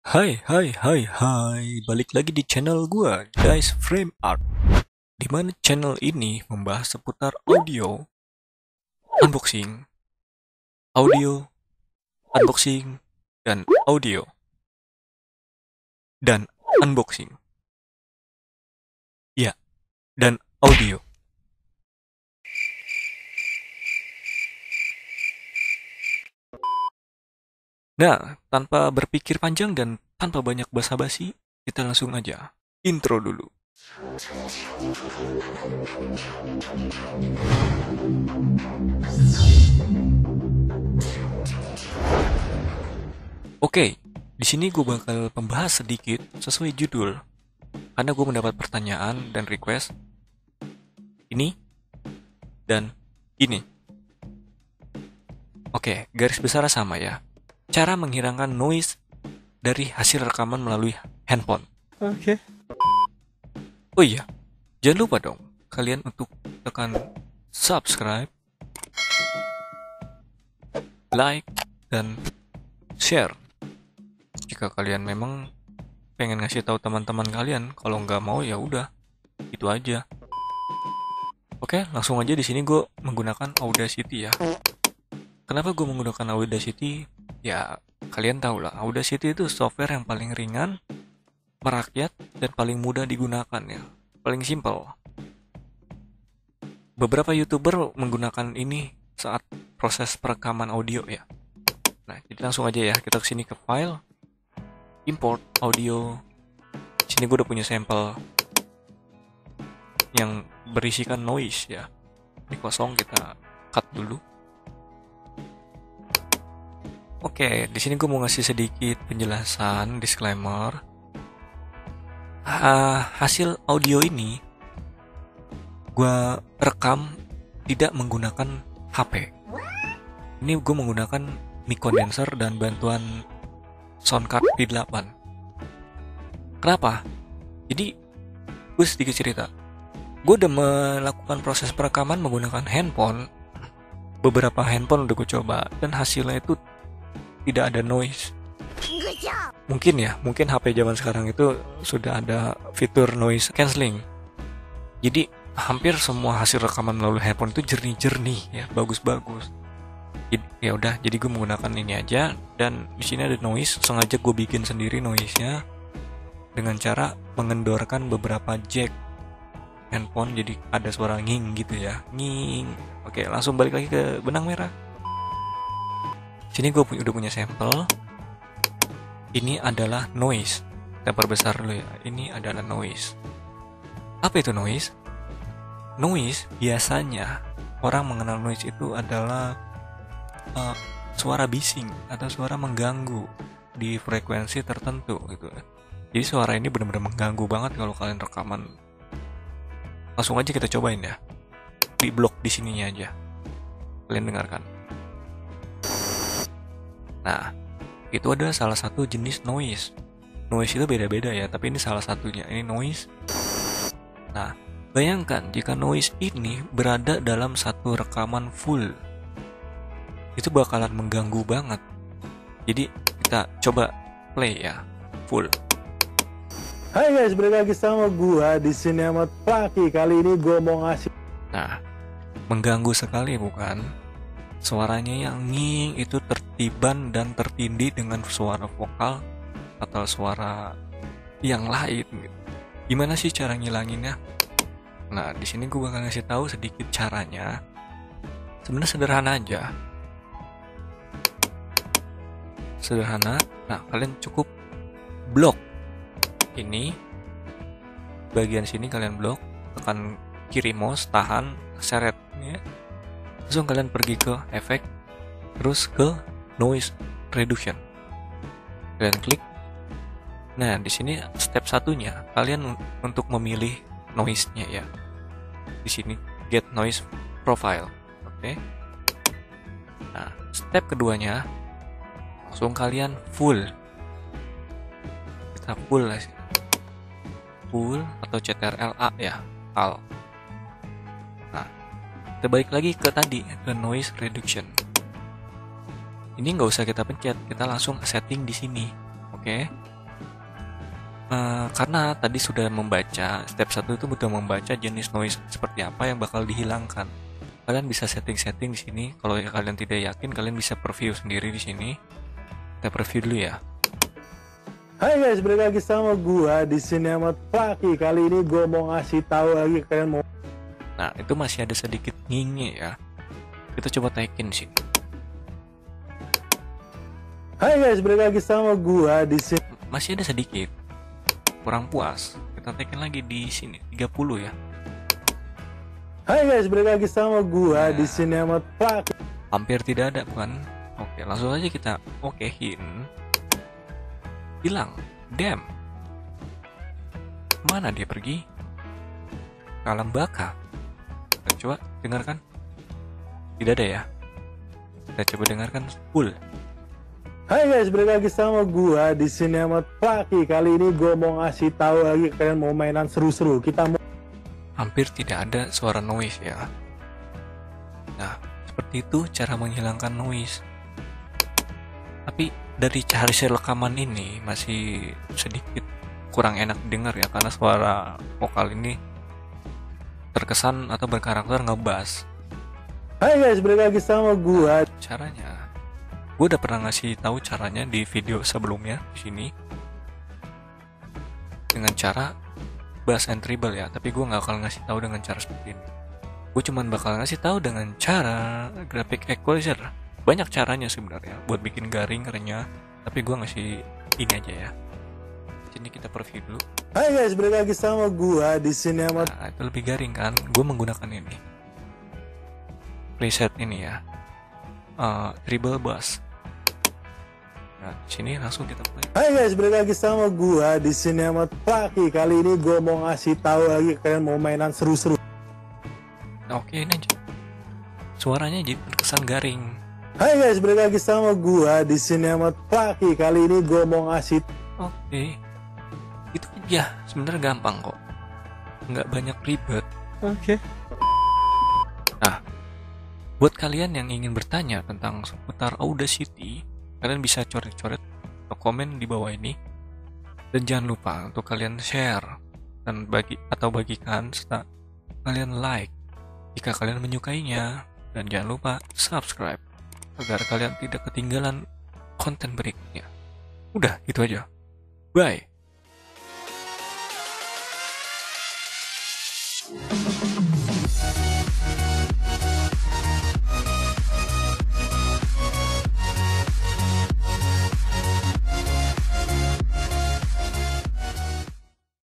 Hai, balik lagi di channel gua, Dice Frame Art. Di mana channel ini membahas seputar audio, unboxing, audio, unboxing, dan audio, dan unboxing. Ya, dan audio. Nah, tanpa berpikir panjang dan tanpa banyak basa-basi, kita langsung aja intro dulu. Oke, di sini gue bakal membahas sedikit sesuai judul, karena gue mendapat pertanyaan dan request ini dan ini. Oke, garis besar sama ya. Cara menghilangkan noise dari hasil rekaman melalui handphone. Oke. Oh iya, jangan lupa dong kalian untuk tekan subscribe, like, dan share. Jika kalian memang pengen ngasih tahu teman-teman kalian, kalau nggak mau ya udah, itu aja. Oke, langsung aja di sini gue menggunakan Audacity ya. Kenapa gue menggunakan Audacity? Ya, kalian tahu lah, Audacity itu software yang paling ringan, merakyat, dan paling mudah digunakan ya. Paling simple. Beberapa YouTuber menggunakan ini saat proses perekaman audio ya. Nah, jadi langsung aja ya, kita kesini ke file, import audio. Sini gue udah punya sampel yang berisikan noise ya. Ini kosong, kita cut dulu. Oke, di sini gue mau ngasih sedikit penjelasan, disclaimer. Hasil audio ini gue rekam tidak menggunakan HP. Ini gue menggunakan mic condenser dan bantuan soundcard V8. Kenapa? Jadi gue sedikit cerita. Gue udah melakukan proses perekaman menggunakan handphone. Beberapa handphone udah gue coba dan hasilnya itu tidak ada noise. Mungkin HP zaman sekarang itu sudah ada fitur noise cancelling. Jadi hampir semua hasil rekaman melalui handphone itu jernih-jernih ya, bagus-bagus. Ya udah, jadi gue menggunakan ini aja, dan di sini ada noise, sengaja gue bikin sendiri noise-nya dengan cara mengendorkan beberapa jack handphone, jadi ada suara nging gitu ya, nging. Oke, langsung balik lagi ke benang merah. Sini gue udah punya sampel. Ini adalah noise. Kita perbesar dulu ya. Ini adalah noise. Apa itu noise? Noise biasanya orang mengenal noise itu adalah suara bising atau suara mengganggu di frekuensi tertentu gitu. Jadi suara ini benar-benar mengganggu banget kalau kalian rekaman. Langsung aja kita cobain ya. Di blok di sininya aja. Kalian dengarkan. Nah, itu adalah salah satu jenis noise. Noise itu beda-beda ya, tapi ini salah satunya. Ini noise. Nah, bayangkan jika noise ini berada dalam satu rekaman full. Itu bakalan mengganggu banget. Jadi kita coba play ya, full. Hai guys, balik lagi sama gua di sini Ahmad Plaki. Kali ini gua mau ngasih. Nah, mengganggu sekali bukan? Suaranya yang nging itu tertiban dan tertindih dengan suara vokal atau suara yang lain gitu. Gimana sih cara ngilanginnya? Nah, di sini gue bakal ngasih tahu sedikit caranya. Sebenarnya sederhana aja. Sederhana. Nah, kalian cukup blok ini bagian sini, kalian blok, tekan kiri mouse, tahan, seret ya. Langsung kalian pergi ke efek, terus ke noise reduction. Kalian klik. Nah, di sini step satunya kalian untuk memilih noise-nya ya. Di sini get noise profile. Oke. Nah, step keduanya langsung kalian full. Kita full lah sih. Full atau CTRL-A ya, al. Kita balik lagi ke tadi, ke noise reduction. Ini nggak usah kita pencet, kita langsung setting di sini, oke? Karena tadi sudah membaca, step 1 itu butuh membaca jenis noise seperti apa yang bakal dihilangkan. Kalian bisa setting-setting di sini. Kalau kalian tidak yakin, kalian bisa preview sendiri di sini. Kita preview dulu ya. Hai guys, balik lagi sama gua di sini Ahmad Plaki. Kali ini gua mau ngasih tahu lagi kalian mau. Nah, itu masih ada sedikit ngingi ya. Kita coba taikin sini. Hai guys, balik lagi sama gua di sini. Masih ada sedikit. Kurang puas. Kita taikin lagi di sini 30 ya. Hai guys, balik lagi sama gua di sini Ahmad Plaki. Hampir tidak ada kan? Oke, langsung aja kita okein. Hilang. Damn. Mana dia pergi? Kalam baka. Kita coba dengarkan. Tidak ada ya. Kita coba dengarkan full. Hai guys, balik lagi sama gua di sini Ahmad Plaki. Kali ini gua mau ngasih tahu lagi kalian mau mainan seru-seru. Kita mau Hampir tidak ada suara noise ya. Nah, seperti itu cara menghilangkan noise. Tapi dari hasil rekaman ini masih sedikit kurang enak didengar ya, karena suara vokal ini terkesan atau berkarakter ngebass. Hai guys, balik lagi sama gua. Caranya, gue udah pernah ngasih tahu caranya di video sebelumnya di sini dengan cara bass and treble ya, tapi gue nggak akan ngasih tahu dengan cara seperti ini. Gue cuman bakal ngasih tahu dengan cara graphic equalizer. Banyak caranya sebenarnya buat bikin garing renyah, tapi gue ngasih ini aja ya. Sini kita preview dulu. Hai guys, balik lagi sama gua di sini Ahmad. Nah, itu lebih garing kan? Gue menggunakan ini preset ini ya, treble bass. Nah, sini langsung kita play. Hai guys, balik lagi sama gua di sini Ahmad Plaki. Kali ini gua mau ngasih tahu lagi kalian mau mainan seru-seru. Nah, oke, ini aja. Suaranya jadi terkesan garing. Hai guys, balik lagi sama gua di sini Ahmad Plaki. Kali ini gua mau ngasih. Oke. Itu aja, sebenarnya gampang kok. Nggak banyak ribet. Oke. Nah, buat kalian yang ingin bertanya tentang seputar Audacity, kalian bisa coret-coret atau komen di bawah ini. Dan jangan lupa untuk kalian share dan bagikan serta kalian like jika kalian menyukainya, dan jangan lupa subscribe agar kalian tidak ketinggalan konten berikutnya. Udah, gitu aja. Bye.